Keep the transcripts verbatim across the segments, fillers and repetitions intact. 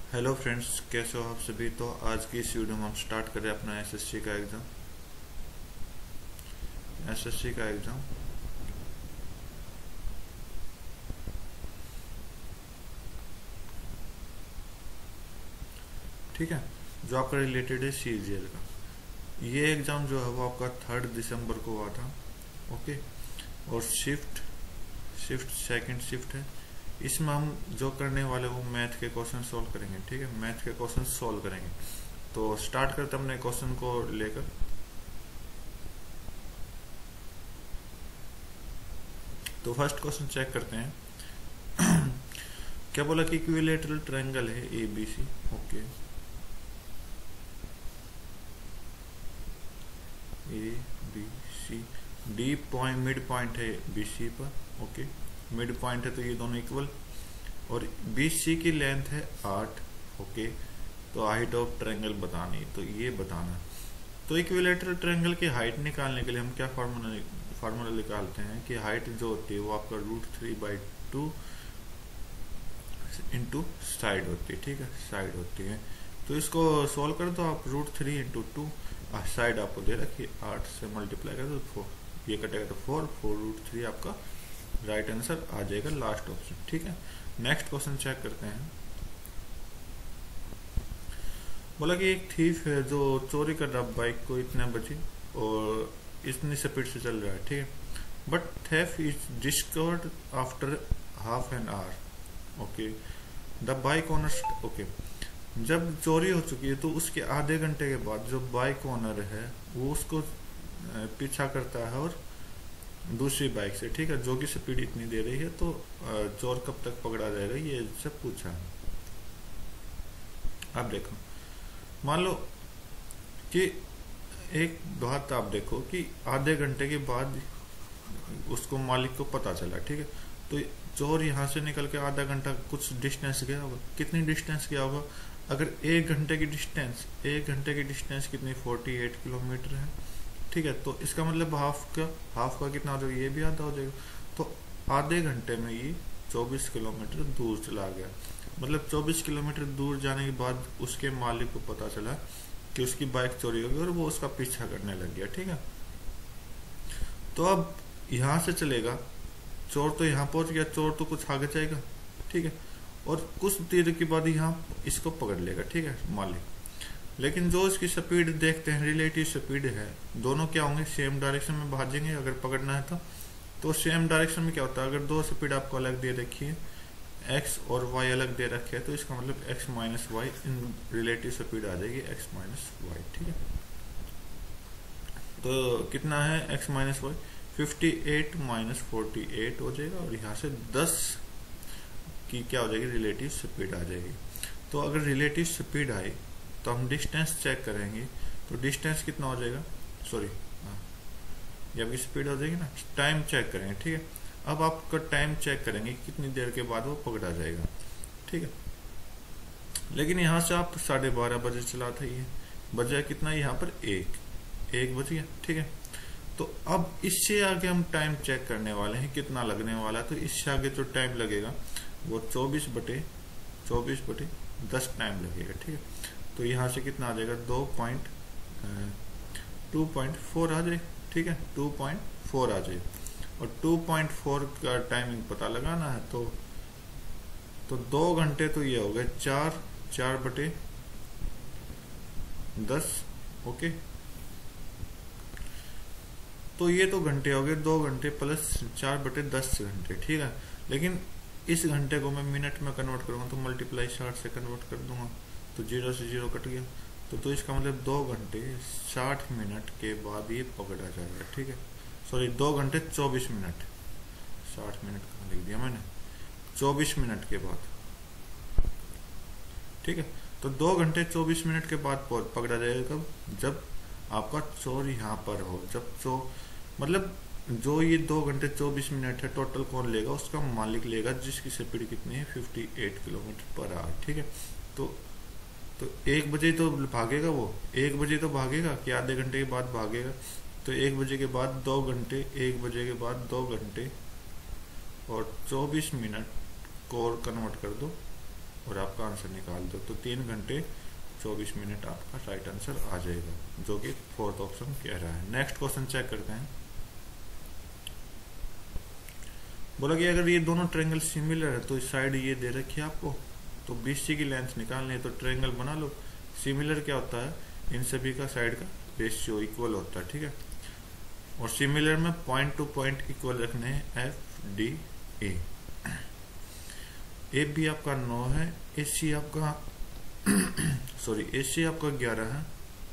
Hello friends, कैसे हो आप सभी। तो आज की इस वीडियो में हम स्टार्ट करें अपना एसएससी का एग्ज़ाम एसएससी का एग्ज़ाम ठीक है, जो आपका रिलेटेड है सीजीएल का। ये एग्ज़ाम जो है वो आपका थर्ड दिसंबर को हुआ था। ओके, और शिफ्ट शिफ्ट सेकंड शिफ्ट है। इसमें हम जो करने वाले वो मैथ के क्वेश्चन सॉल्व करेंगे। ठीक है, मैथ के क्वेश्चन सॉल्व करेंगे। तो स्टार्ट करते हैं अपने क्वेश्चन को लेकर। तो फर्स्ट क्वेश्चन चेक करते हैं। क्या बोला कि इक्विलेटरल ट्रायंगल है A B C. Okay, A B C, D point mid point है बी सी पर। ओके, मिड पॉइंट है तो ये दोनों इक्वल, और बी सी की लेंथ है आठ। ओके, तो हाइट ऑफ ट्रायंगल बतानी, तो ये बताना। तो इक्विलेटरल ट्रायंगल की हाइट निकालने के लिए हम क्या फार्मूला फार्मूला निकालते हैं कि हाइट जो होती है वो आपका root three by two into side होती है। ठीक है, साइड होती है। तो इसको सॉल्व कर दो आप। Root three into two, side आपको दे रखी है, आठ से मल्टीप्लाई कर दो फोर, ये कटेगा तो फोर, फोर रूट थ्री आपका राइट आंसर आ जाएगा, लास्ट ऑप्शन। ठीक है, नेक्स्ट क्वेश्चन चेक करते हैं। बोला कि एक थीफ है जो चोरी कर रहा बाइक को इतने बजे और इतनी स्पीड से चल रहा है। ठीक है, but theft is discovered after half an hour. Okay, the bike owner. Okay, जब चोरी हो चुकी है तो उसके आधे घंटे के बाद जो बाइक ओनर है वो उसको पीछा करता है और दूसरी बाइक से। ठीक है, जो कि स्पीड इतनी दे रही है, तो चोर कब तक पकड़ा जाएगा, ये सब पूछा है। आप देखो, मान लो कि एक बात आप देखो कि आधे घंटे के बाद उसको मालिक को पता चला। ठीक है, तो चोर यहाँ से निकल के आधा घंटा कुछ डिस्टेंस गया होगा। कितनी डिस्टेंस गया होगा? अगर एक घंटे की डिस्टेंस एक घंटे की डिस्टेंस कितनी अड़तालीस किलोमीटर है। ठीक है, तो इसका मतलब हाफ का हाफ का कितना हो जाएगा, ये भी आधा हो जाएगा। तो आधे घंटे में ये चौबीस किलोमीटर दूर चला गया। मतलब चौबीस किलोमीटर दूर जाने के बाद उसके मालिक को पता चला कि उसकी बाइक चोरी हो गई और वो उसका पीछा करने लग गया। ठीक है, तो अब यहाँ से चलेगा, चोर तो यहाँ पहुंच गया, चोर तो कुछ आगे जाएगा। ठीक है, और कुछ देर के बाद यहाँ इसको पकड़ लेगा। ठीक है, मालिक। लेकिन जो इसकी स्पीड देखते हैं, रिलेटिव स्पीड है, दोनों क्या होंगे, सेम डायरेक्शन में भागेंगे। अगर पकड़ना है तो तो सेम डायरेक्शन में क्या होता है, अगर दो स्पीड आपको अलग दे रखी है, एक्स और वाई अलग दे रखे हैं, तो इसका मतलब X minus Y in relative speed आ जाएगी, एक्स माइनस वाई। ठीक है, तो कितना है X minus Y, fifty eight minus forty eight हो जाएगा, और यहाँ से दस की क्या हो जाएगी, रिलेटिव स्पीड आ जाएगी। तो अगर रिलेटिव स्पीड आई तो हम डिस्टेंस चेक करेंगे, तो डिस्टेंस कितना हो जाएगा, सॉरी ये आपकी स्पीड हो जाएगी ना। टाइम चेक करेंगे। ठीक है, अब आपका टाइम चेक करेंगे कितनी देर के बाद वो पकड़ा जाएगा। ठीक है, लेकिन यहाँ से आप साढ़े बारह बजे चला था, ये बजा कितना, यहाँ पर एक एक बज गया। ठीक है, तो अब इससे आगे हम टाइम चेक करने वाले हैं कितना लगने वाला है। तो इससे आगे जो टाइम लगेगा वो चौबीस बटे चौबीस बटे दस टाइम लगेगा। ठीक है, तो यहाँ से कितना आ जाएगा, दो पॉइंट टू पॉइंट फोर आ जाए। ठीक है, टू पॉइंट फोर आ जाए, और टू पॉइंट फोर का टाइमिंग पता लगाना है। तो तो दो घंटे तो ये हो गए चार चार बटे दस। ओके, तो ये तो घंटे हो गए, दो घंटे प्लस चार बटे दस घंटे। ठीक है, लेकिन इस घंटे को मैं मिनट में कन्वर्ट करूंगा तो मल्टीप्लाई साठ से कन्वर्ट कर दूंगा, तो जीरो से जीरो कट गया। तो तो इसका मतलब दो घंटे साठ मिनट के बाद ये पकड़ा जाएगा। ठीक है, सॉरी दो घंटे चौबीस मिनट, साठ मिनट कहाँ लिख दिया मैंने, चौबीस मिनट के बाद। ठीक है, तो दो घंटे चौबीस मिनट के बाद पकड़ा जाएगा कब, जब आपका चोर यहाँ पर हो। जब चोर मतलब जो ये दो घंटे चौबीस मिनट है टोटल कौन लेगा, उसका मालिक लेगा, जिसकी स्पीड कितनी है, fifty eight kilometre per hour. ठीक है, तो तो एक बजे तो भागेगा, वो एक बजे तो भागेगा कि आधे घंटे के बाद भागेगा। तो एक बजे के बाद दो घंटे, एक बजे के बाद दो घंटे और चौबीस मिनट को और कन्वर्ट कर दो और आपका आंसर निकाल दो, तो तीन घंटे चौबीस मिनट आपका राइट आंसर आ जाएगा, जो कि फोर्थ ऑप्शन कह रहा है। नेक्स्ट क्वेश्चन चेक करते हैं। बोला कि अगर ये दोनों ट्रायंगल सिमिलर है तो इस साइड ये दे रखी है आपको, तो बीसी की लेंथ निकालनी है, तो ट्रायंगल बना लो। सिमिलर क्या होता है, इन सभी का साइड का रेशियो इक्वल होता है, ठीक है। और सिमिलर में पॉइंट टू पॉइंट इक्वल रखने हैं, F D A. A B आपका नौ है, ए सी आपका सॉरी ए सी आपका ग्यारह है,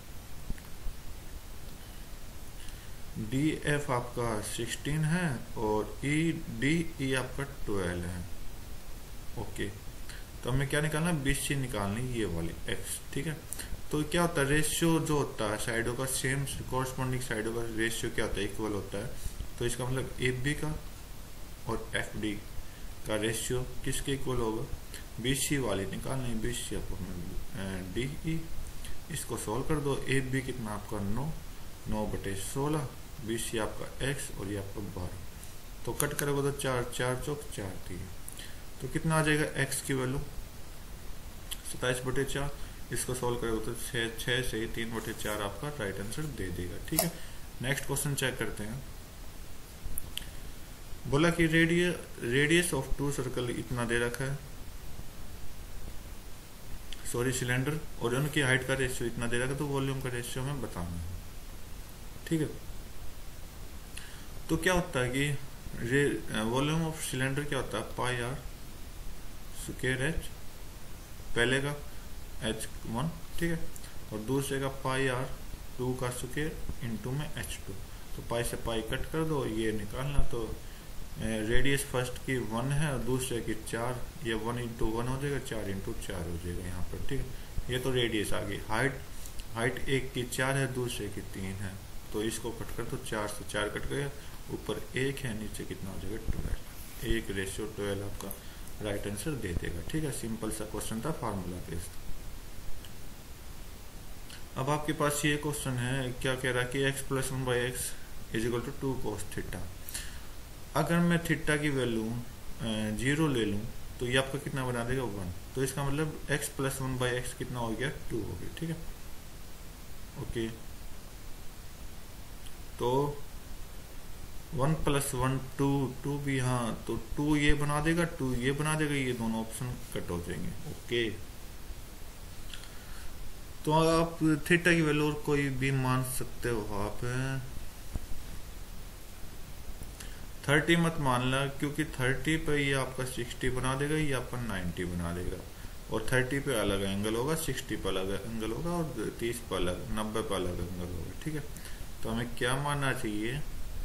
डी एफ आपका सिक्सटीन है, और ई डी ई आपका ट्वेल्व है। ओके, तो हमें क्या निकालना है, बीसी निकालनी, ये वाली एक्स, ठीक है। तो क्या होता है, रेशियो जो होता है साइडों का, सेम कॉरस्पॉन्डिंग साइडों का रेशियो क्या होता है, इक्वल होता है। तो इसका मतलब ए बी का और एफ डी का रेशियो किसके इक्वल होगा, बीसी वाली निकालनी, बीसी आपको डी ई। इसको सोल्व कर दो, ए बी कितना आपका नौ, नौ बटे सोलह, बीसी आपका एक्स और ये आपका बारह। तो कट करोगे तो चार, चार चौक चार तीन, तो कितना आ जाएगा एक्स की वैल्यू सताइस बटे चार। इसको सोल्व करोगे तो छः छः से ही तीन बटे चार आपका राइट आंसर दे देगा, ठीक है। नेक्स्ट क्वेश्चन चेक करते हैं। बोला कि radius radius of two circle इतना दे रखा है, सॉरी सिलेंडर, और उनकी हाइट का रेशियो इतना दे रखा है, तो वॉल्यूम का रेशियो हमें बताना है, ठीक है। तो क्या होता है कि वॉल्यूम ऑफ सिलेंडर क्या होता है, पाई आर स्क्वायर एच, पहले का एच वन, ठीक है, और दूसरे का पाई आर टू का स्क्वायर इंटू में एच टू। तो पाई से पाई कट कर दो, ये निकालना। तो रेडियस फर्स्ट की वन है और दूसरे की चार, ये वन इंटू वन हो जाएगा, चार इंटू चार हो जाएगा यहाँ पर, ठीक है। ये तो रेडियस आ गई। हाइट हाइट एक की चार है, दूसरे की तीन है, तो इसको कट कर दो, चार से चार कट गया, ऊपर एक है, नीचे कितना हो जाएगा ट्वेल्व, एक रेशियो ट्वेल्व आपका राइट आंसर दे देगा, ठीक है। सिंपल सा क्वेश्चन था, फार्मूला बेस्ड। अब आपके पास ये क्वेश्चन है, क्या कह रहा है कि X plus one by X is equal to two cos theta. अगर मैं थीटा की वैल्यू जीरो ले लूं तो ये आपका कितना बना देगा, वन। तो इसका मतलब X plus one by X कितना हो गया, टू हो गया, ठीक है। ओके, तो one plus one two, two भी, हाँ, तो टू ये बना देगा, टू ये बना देगा, ये दोनों ऑप्शन कट हो जाएंगे। ओके, तो आप थीटा की वैल्यू कोई भी मान सकते हो आप, थर्टी मत मानना, क्योंकि थर्टी पे ये आपका सिक्सटी बना देगा, ये आपका नाइन्टी बना देगा, और थर्टी पे अलग एंगल होगा, सिक्सटी पे अलग एंगल होगा, और तीस पे अलग, नब्बे पे अलग एंगल होगा, ठीक है। तो हमें क्या मानना चाहिए,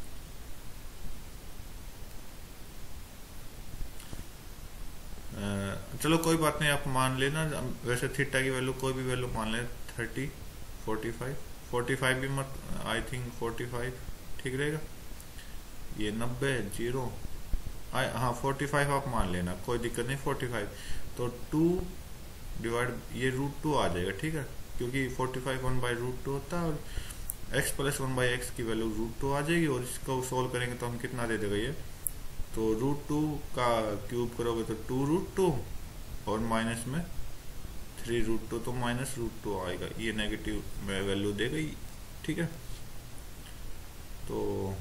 आ, चलो कोई बात नहीं, आप मान लेना। वैसे थीटा की वैल्यू कोई भी वैल्यू मान ले, thirty, forty five, forty five भी मत, आई थिंक फोर्टी फाइव ठीक रहेगा। ये नब्बे, जीरो, हाँ फोर्टी फाइव आप मान लेना, कोई दिक्कत नहीं। फोर्टी फाइव तो टू डिवाइड, ये रूट टू आ जाएगा, ठीक है, क्योंकि forty five one by root two होता है, और X plus one by X की वैल्यू रूट टू आ जाएगी, और इसको सोल्व करेंगे तो हम कितना दे देगा ये, तो रूट टू का क्यूब करोगे तो टू रूट टू, और माइनस में थ्री रूट टू, तो माइनस रूट टू आएगा, ये नेगेटिव वैल्यू देगा, ठीक है। तो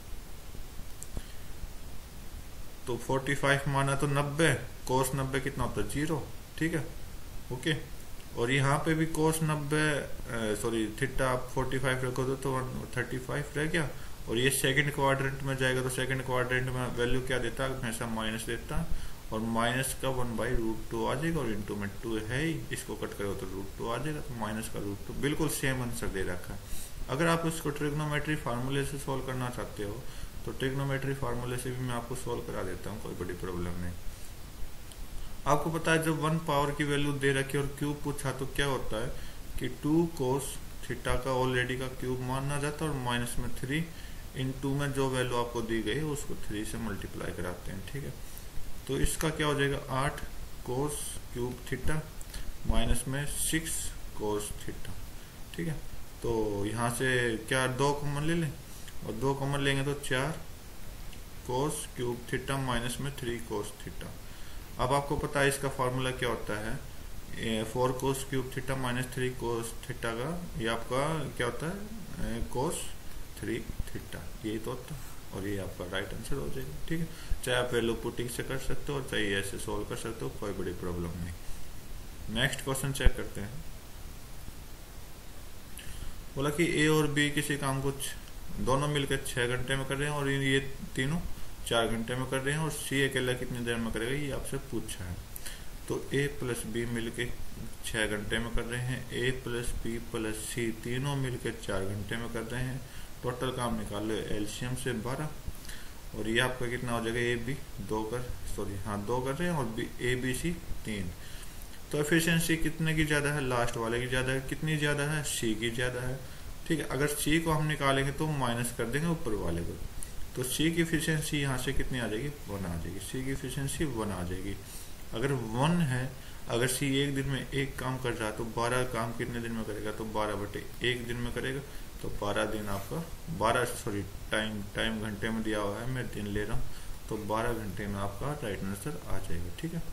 तो फोर्टी फाइव माना तो नब्बे, कोस नब्बे कितना होता है, जीरो, ठीक है। ओके, और यहाँ पे भी कोस नब्बे, सॉरी थीटा आप फोर्टी फाइव रखो तो थर्टी फाइव रह गया, और ये सेकंड क्वाड्रेंट में जाएगा, तो सेकंड क्वाड्रेंट में वैल्यू क्या देता है, हमेशा माइनस देता है, और माइनस का वन बाई रूट टू आ जाएगा, और इंटू में टू है ही, इसको कट करोगे तो रूट टू आ जाएगा, तो माइनस का रूट टू, बिल्कुल सेम आंसर दे रखा है। अगर आप इसको ट्रिग्नोमेट्री फार्मूले से सोल्व करना चाहते हो तो ट्रिग्नोमेट्री फार्मूले से भी मैं आपको सोल्व करा देता हूँ, कोई बड़ी प्रॉब्लम नहीं। आपको पता है जब वन पावर की वैल्यू दे रखी और क्यूब पूछा तो क्या होता है कि टू कोस थीटा का ऑलरेडी का क्यूब माना जाता है, और माइनस में थ्री इन टू में जो वैल्यू आपको दी गई है उसको थ्री से मल्टीप्लाई कराते हैं, ठीक है। तो इसका क्या हो जाएगा, आठ कोस क्यूब थीटा माइनस में सिक्स कोस थीटा, ठीक है। तो यहाँ से क्या दो कॉमन ले लें, और दो कॉमन लेंगे तो चार कोस क्यूब थीटा माइनस में थ्री कोस थीटा। अब आपको पता है इसका फॉर्मूला क्या होता है, four cos cube theta minus three cos theta का ये आपका क्या होता है, कोस थ्री थीटा, यही तो होता है, और ये आपका राइट आंसर हो जाएगा। ठीक है, चाहे आप वैल्यू पुटिंग से कर सकते हो और चाहे ऐसे सोल्व कर सकते हो, कोई बड़ी प्रॉब्लम नहीं। नेक्स्ट क्वेश्चन चेक करते हैं। बोला कि ए और बी किसी काम को दोनों मिलकर छह घंटे में कर रहे हैं और ये तीनों चार घंटे में कर रहे हैं, और सी अकेला कितनी देर में करेगा ये आपसे पूछा है। तो ए प्लस बी मिलके छह घंटे में कर रहे हैं, A plus B plus C तीनों मिलकर चार घंटे में कर रहे हैं। टोटल काम निकाल लो एलसीएम से बारह, और ये आपका कितना हो जाएगा, ए बी दो कर सॉरी हाँ दो कर रहे हैं और बी ए बी सी तीन। तो एफिशिएंसी कितने की ज्यादा है, लास्ट वाले की ज्यादा है। कितनी ज्यादा है, सी की ज्यादा है। ठीक है, अगर सी को हम निकालेंगे तो माइनस कर देंगे ऊपर वाले को, तो सी की एफिशिएंसी यहाँ से कितनी आ जाएगी, वन आ जाएगी। सी की एफिशिएंसी वन आ जाएगी। अगर वन है, अगर सी एक दिन में एक काम कर रहा है तो बारह काम कितने दिन में करेगा, तो बारह बटे एक दिन में करेगा। तो बारह दिन आपका बारह सॉरी टाइम टाइम घंटे में दिया हुआ है, मैं दिन ले रहा हूँ, तो बारह घंटे में आपका राइट आंसर आ जाएगा। ठीक है,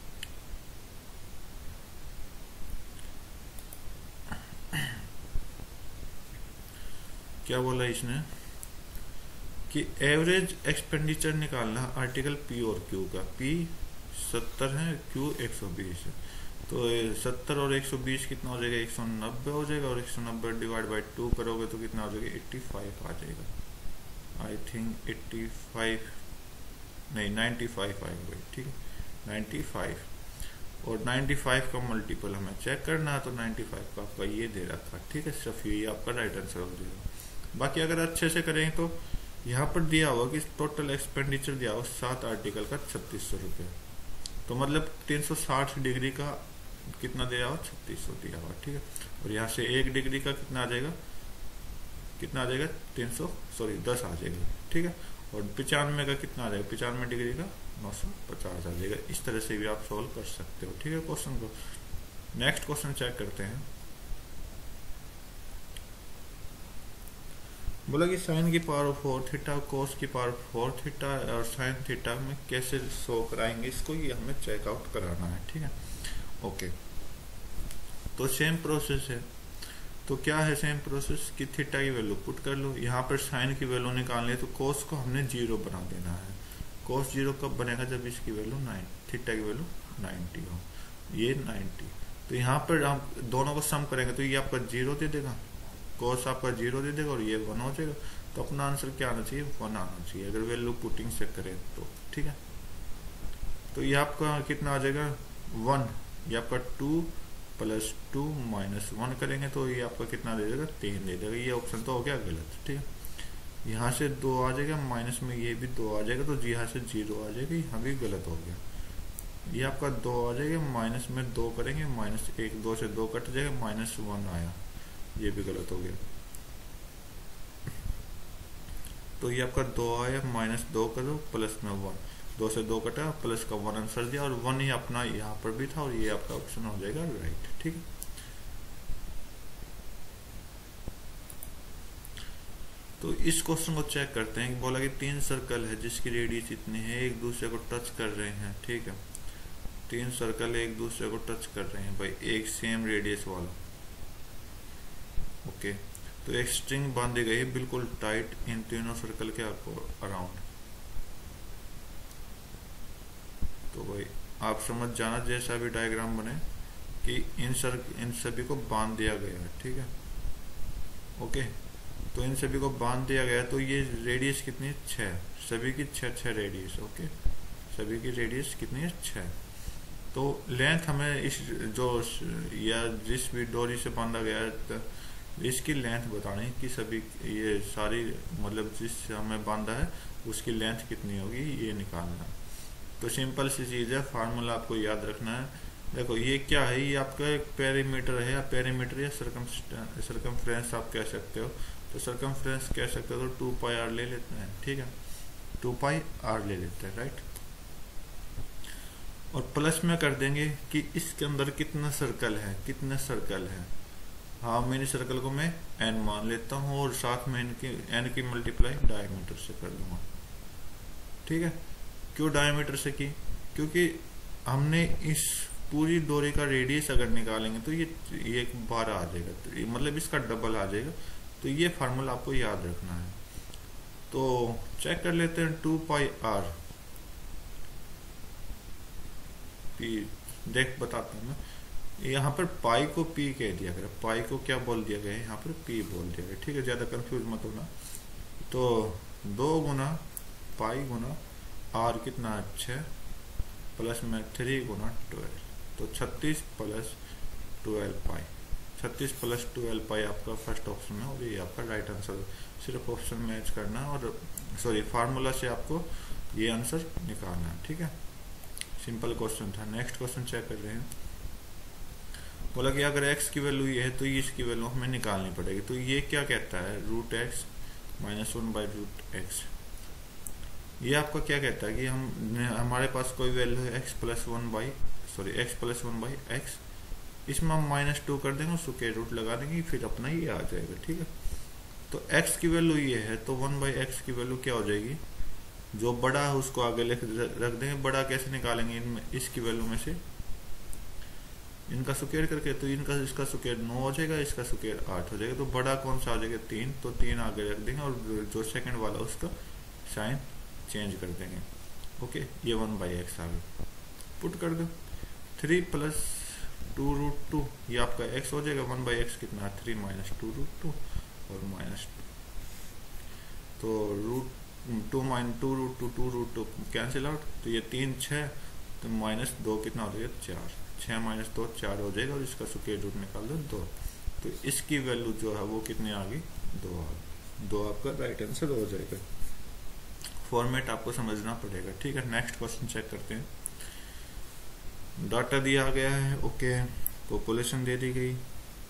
क्या बोला इसने कि एवरेज एक्सपेंडिचर निकालना आर्टिकल पी और क्यू का। पी सत्तर है, क्यू एक सौ बीस है, तो सत्तर और एक सौ बीस कितना हो जाएगा, एक सौ नब्बे हो जाएगा, और एक सौ नब्बे डिवाइड बाई टू करोगे तो कितना हो जाएगा, पचासी आ जाएगा। आई थिंक पचासी नहीं पचानवे आएगा। ठीक है, पचानवे, और पचानवे का मल्टीपल हमें चेक करना है, तो पचानवे का आपका ये दे रखा। ठीक है, सिर्फ ये आपका राइट आंसर हो जाएगा। बाकी अगर अच्छे से करें तो यहाँ पर दिया हुआ कि टोटल एक्सपेंडिचर दिया हुआ सात आर्टिकल का छत्तीस सौ रुपये, तो मतलब तीन सौ साठ डिग्री का कितना दिया हुआ, छत्तीस सौ दिया हुआ। ठीक है, और यहाँ से एक डिग्री का कितना आ जाएगा, कितना आ जाएगा, तीन सौ सॉरी दस आ जाएगा। ठीक है, और पिचानवे का कितना आ जाएगा, पिचानवे डिग्री का नौ सौ पचास आ जाएगा। इस तरह से भी आप सोल्व कर सकते हो। ठीक है, क्वेश्चन को नेक्स्ट क्वेश्चन चेक करते हैं। बोला कि साइन की पावर फोर थीटा, कोस की पावर फोर थीटा और साइन थीटा में कैसे शो कराएंगे इसको, ये हमें चेकआउट कराना है। ठीक है, ओके, तो सेम प्रोसेस है। तो क्या है सेम प्रोसेस कि थीटा की वैल्यू पुट कर लो, यहाँ पर साइन की वैल्यू निकालनी है, तो कोस को हमने जीरो बना देना है। कोस जीरो कब बनेगा, जब इसकी वैल्यू नाइन, थीटा की वैल्यू नाइन्टी हो, ये नाइन्टी। तो यहाँ पर हम दोनों को सम करेंगे तो ये आपका जीरो दे देगा, कोस आपका जीरो दे देगा, और ये वन हो जाएगा। तो अपना आंसर क्या आना चाहिए, वन आना चाहिए, अगर वैल्यू पुटिंग से करें तो। ठीक है, तो ये आपका कितना आ जाएगा, वन। ये आपका two plus two minus one करेंगे तो ये आपका कितना दे देगा, तीन दे देगा। ये ऑप्शन तो हो गया गलत। ठीक है, यहाँ से दो आ जाएगा, माइनस में ये भी दो आ जाएगा, तो यहाँ से जीरो आ जाएगा, यहाँ भी गलत हो गया। ये आपका दो आ जाएगा, माइनस में दो करेंगे, माइनस एक, दो से दो कट जाएगा, माइनस वन आया, ये भी गलत हो गया। तो ये आपका दो आया, माइनस दो करो, प्लस में वन, दो से दो कटा, प्लस का वन आंसर दिया, और वन ही अपना यहाँ पर भी था, और ये आपका ऑप्शन हो जाएगा राइट। ठीक है, तो इस क्वेश्चन को चेक करते हैं। बोला कि तीन सर्कल है जिसकी रेडियस इतनी है, एक दूसरे को टच कर रहे हैं। ठीक है, तीन सर्कल एक दूसरे को टच कर रहे हैं भाई, एक सेम रेडियस वाला। ओके, तो एक स्ट्रिंग बांधी गई है बिल्कुल टाइट इन तीनों सर्कल के अराउंड। तो भाई आप समझ जाना, जैसा भी डायग्राम बने कि इन सर इन सभी को बांध दिया गया है। ठीक है, ओके, तो इन सभी को बांध दिया गया, तो ये रेडियस कितनी है, छह, सभी की छह छह रेडियस। ओके, सभी की रेडियस कितनी है, छह। तो लेंथ हमें इस जो या जिस भी डोरी से बांधा गया है इसकी लेंथ बतानी है कि सभी ये सारी मतलब जिससे हमें बांधा है उसकी लेंथ कितनी होगी, ये निकालना है। तो सिंपल सी चीज़ है, फार्मूला आपको याद रखना है। देखो ये क्या है, ये आपका एक पेरीमीटर है, या पेरीमीटर या सरकम सरकमफ्रेंस आप कह सकते हो। तो सरकमफ्रेंस कह सकते हो तो टू पाई आर ले लेते हैं। ठीक है, टू पाई आर ले लेते हैं, राइट। और प्लस में कर देंगे कि इसके अंदर कितना सर्कल है, कितने सर्कल है। हाँ, मिनी सर्कल को मैं एन मान लेता हूँ, और साथ में इनकी एन की मल्टीप्लाई डायमीटर से कर दूंगा। ठीक है, क्यों डायमीटर से की, क्योंकि हमने इस पूरी डोरी का रेडियस अगर निकालेंगे तो ये ये एक बारह आ जाएगा, तो ये मतलब इसका डबल आ जाएगा। तो ये फार्मूला आपको याद रखना है। तो चेक कर लेते हैं टू पाई आर पी, देख बताता हूँ मैं। यहाँ पर पाई को पी कह दिया गया, पाई को क्या बोल दिया गया है, यहाँ पर पी बोल दिया गया, ठीक है, ज्यादा कंफ्यूज मत होना। तो दो गुना पाई गुना आर कितना है छः, प्लस में थ्री गुना ट्वेल्व, तो छत्तीस प्लस ट्वेल्व पाई, छत्तीस प्लस ट्वेल्व पाई आपका फर्स्ट ऑप्शन में, और ये आपका राइट आंसर। सिर्फ ऑप्शन मैच करना और सॉरी फार्मूला से आपको ये आंसर निकालना है, ठीक है। सिंपल क्वेश्चन था। नेक्स्ट क्वेश्चन चेक कर रहे हैं। बोला कि अगर x की वैल्यू ये है तो इसकी वैल्यू हमें निकालनी पड़ेगी। तो ये क्या कहता है, root X minus one by root X. ये आपका क्या कहता है कि हम हमारे पास कोई वैल्यू है x plus one by sorry X plus one by X, इसमें हम माइनस टू कर देंगे, स्क्वायर रूट लगा देंगे, फिर अपना ये आ जाएगा, ठीक है। तो x की वैल्यू ये है तो वन बाई एक्स की वैल्यू क्या हो जाएगी, जो बड़ा है उसको आगे लिख रख देंगे। बड़ा कैसे निकालेंगे, इनमें इसकी वैल्यू में से इनका स्क्वायर करके, तो इनका इसका स्क्वायर नौ हो जाएगा, इसका स्क्वायर आठ हो जाएगा। तो बड़ा कौन सा आ जाएगा, तीन, तो तीन आगे रख देंगे और जो सेकंड वाला उसका साइन चेंज कर देंगे। ओके, ये वन बाई एक्स आ गया, पुट कर दो। Three plus two root two, ये आपका एक्स हो जाएगा। वन बाई एक्स कितना है, three minus two root two और माइनस टू, तो root two minus two root two two root two cancel out, तो ये तीन छः, तो माइनस दो कितना हो जाएगा, चार, छः माइनस दो चार हो जाएगा, और इसका स्क्वायर रूट निकाल दो दो, तो इसकी वैल्यू जो है वो कितनी आ गई, दो आ गई। दो आपका राइट आंसर हो जाएगा। फॉर्मेट आपको समझना पड़ेगा, ठीक है। नेक्स्ट क्वेश्चन चेक करते हैं। डाटा दिया गया है, ओके, पॉपुलेशन दे दी गई,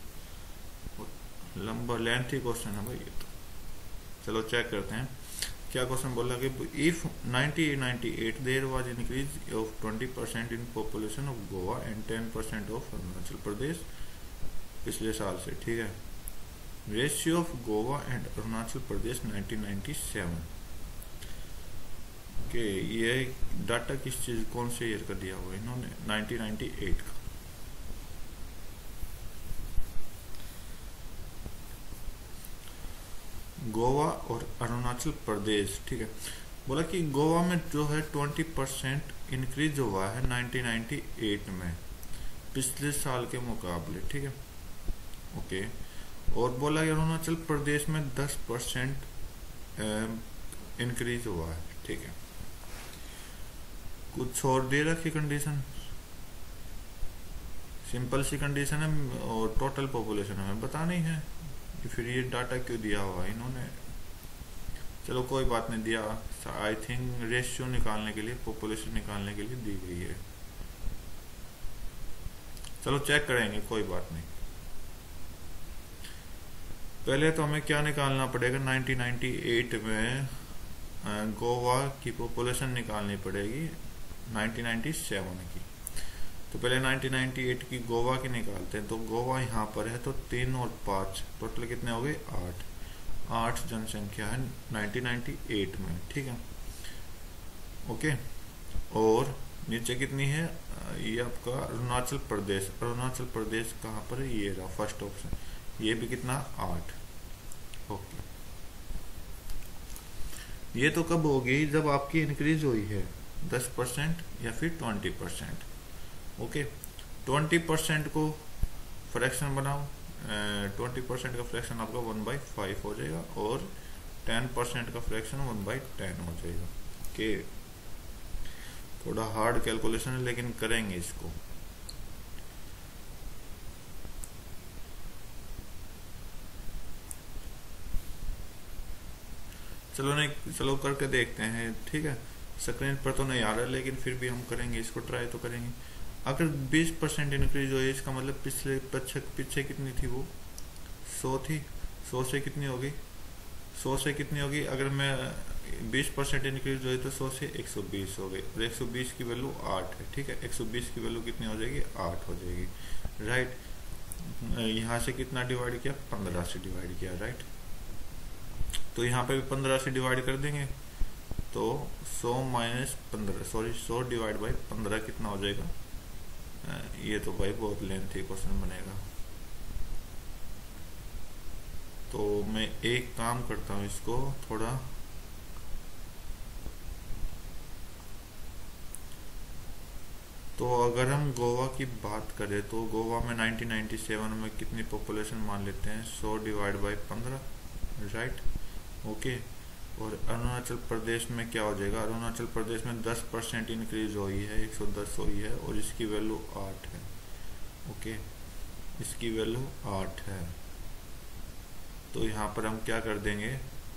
लंबा लेंथी क्वेश्चन है भाई ये तो। चलो चेक करते हैं क्या क्वेश्चन बोला कि if nineteen ninety eight there was increase of twenty percent in population of Goa and ten percent of Arunachal Pradesh पिछले साल से, ठीक है। Ratio of Goa and Arunachal Pradesh nineteen ninety seven के, ये डाटा किस चीज कौन से ईयर का दिया हुआ है इन्होंने, नाइनटीन नाइंटी एट का। गोवा और अरुणाचल प्रदेश, ठीक है। बोला कि गोवा में जो है ट्वेंटी परसेंट इंक्रीज हुआ है नाइनटीन नाइंटी एट में पिछले साल के मुकाबले, ठीक है, ओके। और बोला कि अरुणाचल प्रदेश में दस परसेंट इंक्रीज हुआ है, ठीक है। कुछ और दे रखी कंडीशन, सिंपल सी कंडीशन है, और टोटल पॉपुलेशन हमें बतानी है। फिर ये डाटा क्यों दिया हुआ है इन्होंने, चलो कोई बात नहीं, दिया आई थिंक रेशियो निकालने के लिए, पॉपुलेशन निकालने के लिए दी गई है। चलो चेक करेंगे, कोई बात नहीं। पहले तो हमें क्या निकालना पड़ेगा, नाइनटीन नाइंटी एट में गोवा की पॉपुलेशन निकालनी पड़ेगी नाइनटीन नाइंटी सेवन की। तो पहले नाइनटीन नाइंटी एट की गोवा की निकालते हैं। तो गोवा यहाँ पर है, तो तीन और पाँच टोटल कितने हो गए, आठ, आठ जनसंख्या है नाइनटीन नाइंटी एट में, ठीक है, ओके। और नीचे कितनी है, ये आपका अरुणाचल प्रदेश, अरुणाचल प्रदेश कहाँ पर है, ये रहा फर्स्ट ऑप्शन, ये भी कितना, आठ, ओके। ये तो कब होगी, जब आपकी इंक्रीज हुई है दस परसेंट या फिर twenty percent, okay. Twenty percent को फ्रैक्शन बनाओ, ट्वेंटी परसेंट का फ्रैक्शन आपका वन बाई फाइव हो जाएगा, और टेन परसेंट का फ्रैक्शन वन बाई टेन हो जाएगा, ओके। थोड़ा हार्ड कैलकुलेशन है लेकिन करेंगे इसको। चलो नहीं, चलो करके देखते हैं, ठीक है। स्क्रीन पर तो नहीं आ रहा है लेकिन फिर भी हम करेंगे इसको, ट्राई तो करेंगे। अगर बीस परसेंट इंक्रीज हो, इसका मतलब पिछले पीछे पीछे कितनी थी वो, सौ थी, सौ से कितनी होगी, सौ से कितनी होगी, अगर मैं बीस परसेंट इंक्रीज हुई तो सौ से एक सौ बीस हो गई, और एक सौ बीस की वैल्यू आठ है, ठीक है। एक सौ बीस की वैल्यू कितनी हो जाएगी, आठ हो जाएगी, राइट। यहाँ से कितना डिवाइड किया, पंद्रह से डिवाइड किया, राइट। तो यहाँ पे भी पंद्रह से डिवाइड कर देंगे, तो सौ माइनस पंद्रह सॉरी सौ डिवाइड बाई पंद्रह कितना हो जाएगा? ये तो भाई बहुत लेंथी क्वेश्चन बनेगा। तो मैं एक काम करता हूँ, इसको थोड़ा तो अगर हम गोवा की बात करें तो गोवा में नाइनटीन नाइंटी सेवन में कितनी पॉपुलेशन मान लेते हैं? सौ डिवाइड बाई पंद्रह, राइट, ओके। और अरुणाचल प्रदेश में क्या हो जाएगा? अरुणाचल प्रदेश में दस परसेंट इंक्रीज हुई है, एक सौ दस हुई है और इसकी वैल्यू आठ है, ओके, इसकी वैल्यू आठ है। तो यहाँ पर हम क्या कर देंगे,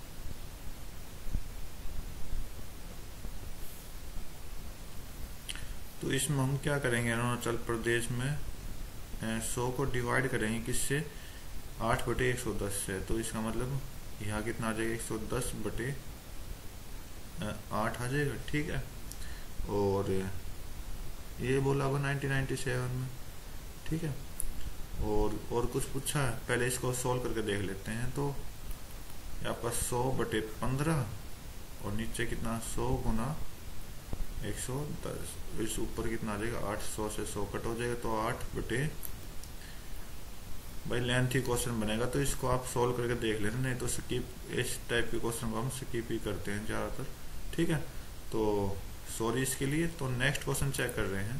तो इसमें हम क्या करेंगे, अरुणाचल प्रदेश में सौ को डिवाइड करेंगे किससे? आठ बटे एक सौ दस से। तो इसका मतलब यहाँ कितना आ जाएगा? एक सौ दस बटे आठ आ जाएगा, ठीक है। और ये बोला होगा नाइनटीन नाइंटी सेवन में, ठीक है। और और कुछ पूछा है, पहले इसको सोल्व करके देख लेते हैं। तो यहाँ पर सौ बटे पंद्रह और नीचे कितना? सौ गुना एक सौ दस, इस ऊपर कितना आ जाएगा? आठ सौ से सौ कट हो जाएगा, तो आठ बटे, भाई लेंथी क्वेश्चन बनेगा तो इसको आप सोल्व करके देख लेना, नहीं तो स्किप, इस टाइप के क्वेश्चन को हम स्किप ही करते हैं ज़्यादातर, ठीक है। तो सॉरी इसके लिए। तो नेक्स्ट क्वेश्चन चेक कर रहे हैं।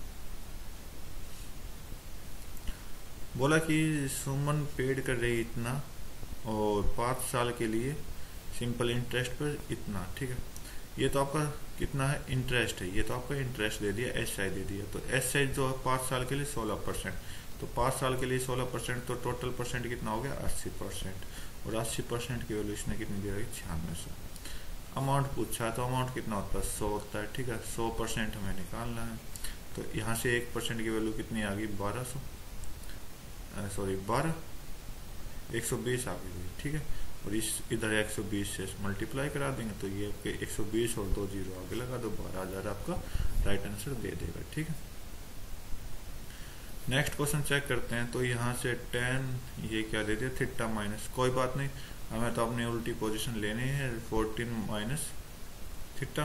बोला कि सुमन पेड कर रही इतना और पाँच साल के लिए सिंपल इंटरेस्ट पर इतना, ठीक है। ये तो आपका कितना है? इंटरेस्ट है, ये तो आपका इंटरेस्ट दे दिया, एस आई दे दिया। तो एस आई जो है पाँच साल के लिए सोलह परसेंट, तो पाँच साल के लिए सोलह परसेंट, तो टोटल परसेंट कितना हो गया? अस्सी परसेंट। और अस्सी परसेंट की वैल्यू इसने कितनी दे रही? छियानवे सौ। अमाउंट पूछा है तो अमाउंट कितना होता है? सौ होता है, ठीक है। सौ परसेंट हमें निकालना है, तो यहाँ से एक परसेंट की वैल्यू कितनी आ गई? बारह सौ, सॉरी बारह एक सौ बीस आ गई, ठीक है। और इस इधर एक सौ बीस से मल्टीप्लाई करा देंगे तो ये आपके एक सौ बीस और दो जीरो आगे लगा दो, बारह हजार आपका राइट आंसर दे देगा, ठीक है। नेक्स्ट क्वेश्चन चेक करते हैं। तो यहाँ से टेन, ये क्या दे दिया? थीटा माइनस, कोई बात नहीं, हमें तो अपनी उल्टी पोजीशन लेनी है, फोर्टीन माइनस थीटा,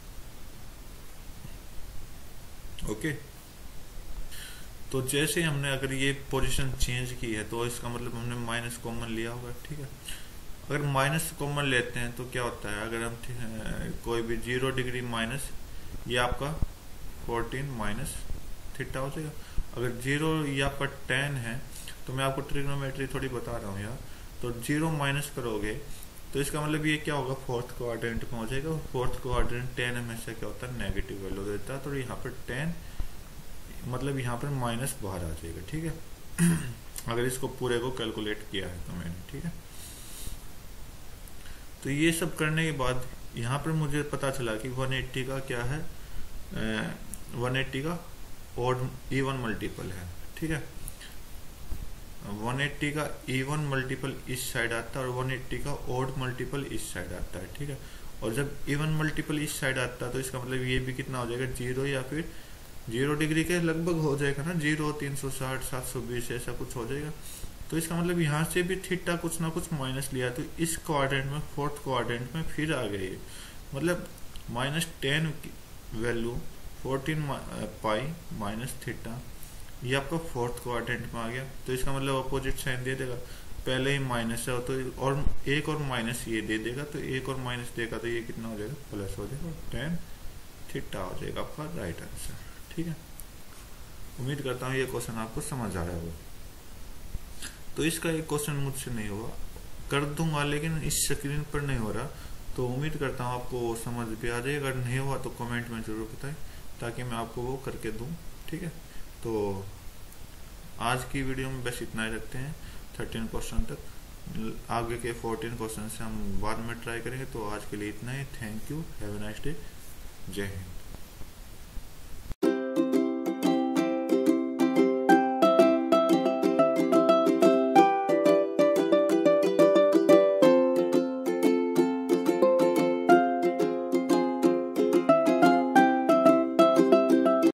ओके। तो जैसे हमने अगर ये पोजीशन चेंज की है तो इसका मतलब हमने माइनस कॉमन लिया होगा, ठीक है। अगर माइनस कॉमन लेते हैं तो क्या होता है? अगर हम कोई भी जीरो डिग्री माइनस, ये आपका फोर्टीन माइनस थीटा हो जाएगा। अगर जीरो यहाँ पर टेन है तो मैं आपको ट्रिग्नोमेट्री थोड़ी बता रहा हूँ यार, तो जीरो माइनस करोगे तो इसका मतलब ये क्या होगा? फोर्थ क्वाड्रेंट में हो जाएगा। फोर्थ क्वाड्रेंट टेन हमेशा क्या होता है? नेगेटिव वैल्यू देता है, तो यहाँ पर टेन मतलब यहाँ पर माइनस बाहर आ जाएगा, ठीक है। अगर इसको पूरे को कैलकुलेट किया है तो मैंने, ठीक है। तो ये सब करने के बाद यहाँ पर मुझे पता चला कि वन एट्टी का क्या है? वन एट्टी का ऑड इवन मल्टीपल है, ठीक है। वन एट्टी का इवन मल्टीपल इस साइड आता है और वन एट्टी का ऑड मल्टीपल इस साइड आता है, ठीक है। और जब इवन मल्टीपल इस साइड आता है तो इसका मतलब ये भी कितना हो जाएगा? जीरो या फिर जीरो डिग्री के लगभग हो जाएगा ना, जीरो, तीन सौ साठ, सात सौ बीस ऐसा कुछ हो जाएगा। तो इसका मतलब यहाँ से भी थीटा कुछ ना कुछ माइनस लिया, तो इस क्वाड्रेंट में, फोर्थ क्वाड्रेंट में फिर आ गई, मतलब minus ten value fourteen pi minus theta, ये आपका फोर्थ क्वाड्रेंट में आ गया। तो इसका मतलब अपोजिट साइन दे देगा, पहले ही माइनस है तो और एक और माइनस ये दे देगा, तो एक और माइनस देगा तो ये कितना हो जाएगा? प्लस हो जाएगा, टेन थीटा हो जाएगा आपका राइट आंसर, ठीक है। उम्मीद करता हूँ ये क्वेश्चन आपको समझ आया होगा। तो इसका एक क्वेश्चन मुझसे नहीं हुआ, कर दूंगा लेकिन इस स्क्रीन पर नहीं हो रहा, तो उम्मीद करता हूँ आपको समझ भी आ जाए। अगर नहीं हुआ तो कमेंट में जरूर बताएं ताकि मैं आपको वो करके दूं, ठीक है। तो आज की वीडियो में बस इतना ही रखते हैं, थर्टीन क्वेश्चन तक। आगे के फोर्टीन क्वेश्चन से हम बाद में ट्राई करेंगे। तो आज के लिए इतना ही। Thank you, have a nice day, जय हिंद।